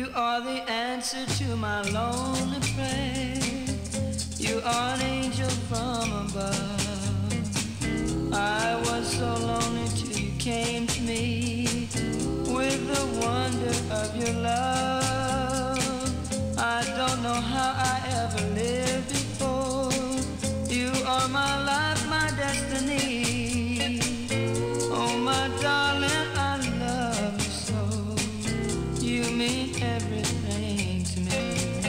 are the answer to my lonely prayer. You are an angel from above. I was so lonely till you came to me with the wonder of your love. I don't know how I ever lived before. You are my life, my destiny. Oh my darling, I love you so. You mean everything to me.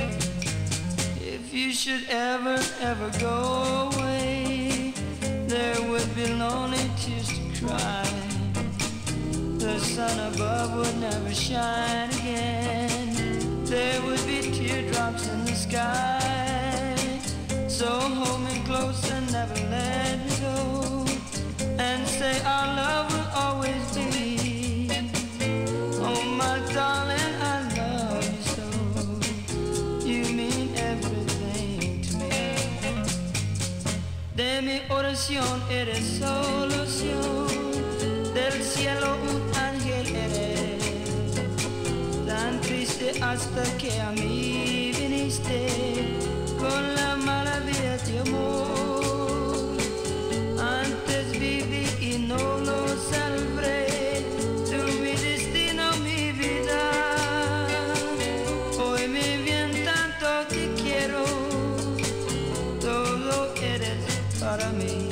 If you should ever, ever go away, there would be lonely tears to cry. The sun above would never shine again. There would be teardrops in the sky. So hold me close and never let me go, and say our love will always be. Oh my darling, I love you so. You mean everything to me. De mi oración eres solución, del cielo un ángel eres. Tan triste hasta que a mí viniste con la maravilla de amor. Antes viví y no lo celebré, tú mi destino, mi vida. Hoy mi bien tanto te quiero, todo eres para mí.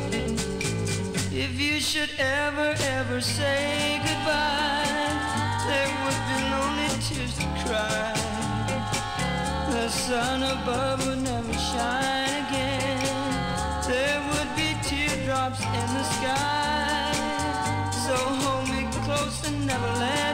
If you should ever, ever say goodbye, there would be lonely tears to cry. The sun above would never shine again. There would be teardrops in the sky. So hold me close and never let